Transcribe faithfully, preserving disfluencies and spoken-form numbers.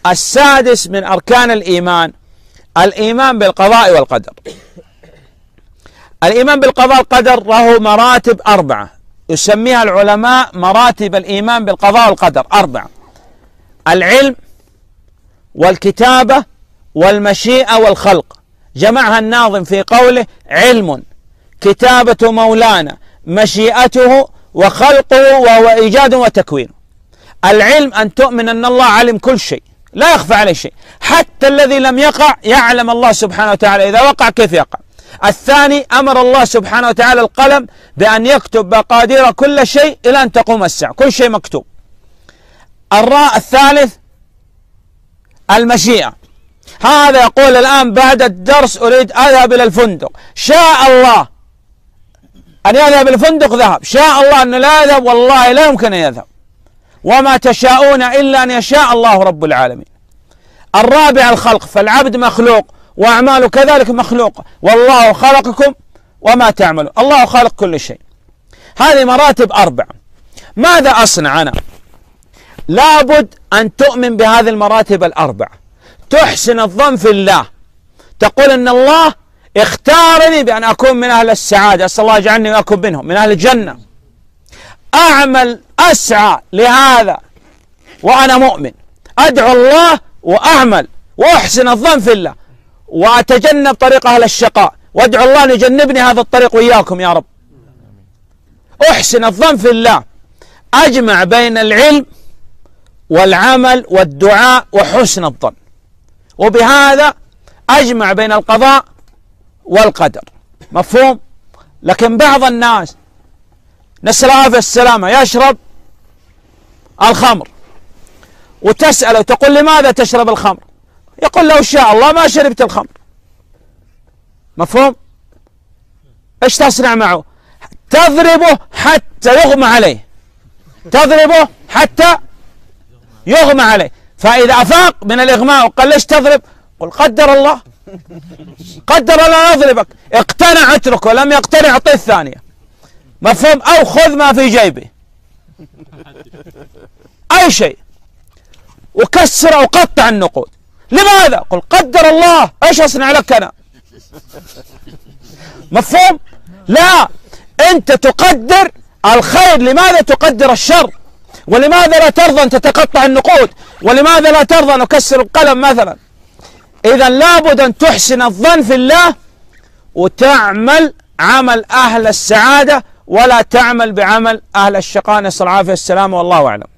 السادس من أركان الإيمان الإيمان بالقضاء والقدر. الإيمان بالقضاء والقدر له مراتب أربعة، يسميها العلماء مراتب الإيمان بالقضاء والقدر أربعة: العلم والكتابة والمشيئة والخلق. جمعها الناظم في قوله: علم، كتابة مولانا، مشيئته، وخلقه وهو إيجاد وتكوين. العلم أن تؤمن أن الله علم كل شيء، لا يخفى عليه شيء، حتى الذي لم يقع يعلم الله سبحانه وتعالى إذا وقع كيف يقع. الثاني، أمر الله سبحانه وتعالى القلم بأن يكتب مقادير كل شيء إلى أن تقوم الساعة، كل شيء مكتوب. الراء الثالث المشيئة. هذا يقول الآن بعد الدرس أريد أذهب إلى الفندق، شاء الله أن يذهب إلى الفندق ذهب، شاء الله أنه لا يذهب والله لا يمكن أن يذهب، وما تشاءون إلا أن يشاء الله رب العالمين. الرابع الخلق، فالعبد مخلوق وأعماله كذلك مخلوقة، والله خلقكم وما تعملون، الله خالق كل شيء. هذه مراتب أربعة. ماذا أصنع أنا؟ لابد أن تؤمن بهذه المراتب الأربعة، تحسن الظن في الله، تقول إن الله اختارني بأن أكون من أهل السعادة، أسأل الله يجعلني وأكون منهم من أهل الجنة، أعمل أسعى لهذا وأنا مؤمن، أدعو الله وأعمل وأحسن الظن في الله، وأتجنب طريق أهل الشقاء، وأدعو الله أن يجنبني هذا الطريق وإياكم يا رب. أحسن الظن في الله، أجمع بين العلم والعمل والدعاء وحسن الظن، وبهذا أجمع بين القضاء والقدر. مفهوم؟ لكن بعض الناس نسأل الله العافية السلامة يشرب الخمر، وتسأله وتقول لماذا تشرب الخمر؟ يقول لو شاء الله ما شربت الخمر. مفهوم؟ ايش تصنع معه؟ تضربه حتى يغمى عليه، تضربه حتى يغمى عليه، فإذا أفاق من الإغماء وقال ليش تضرب؟ قل قدر الله، قدر الله يضربك، اقتنع اتركه، لم يقتنع اعطيه الثانية. مفهوم؟ أو خذ ما في جيبه، أي شيء، وكسر أو قطع النقود. لماذا؟ قل قدر الله، ايش أصنع لك أنا؟ مفهوم؟ لا، أنت تقدر الخير، لماذا تقدر الشر؟ ولماذا لا ترضى أن تتقطع النقود؟ ولماذا لا ترضى أن أكسر القلم مثلا؟ إذا لابد أن تحسن الظن في الله وتعمل عمل أهل السعادة، ولا تعمل بعمل أهل الشقاء، نسأل الله العافية والسلامة، والله أعلم.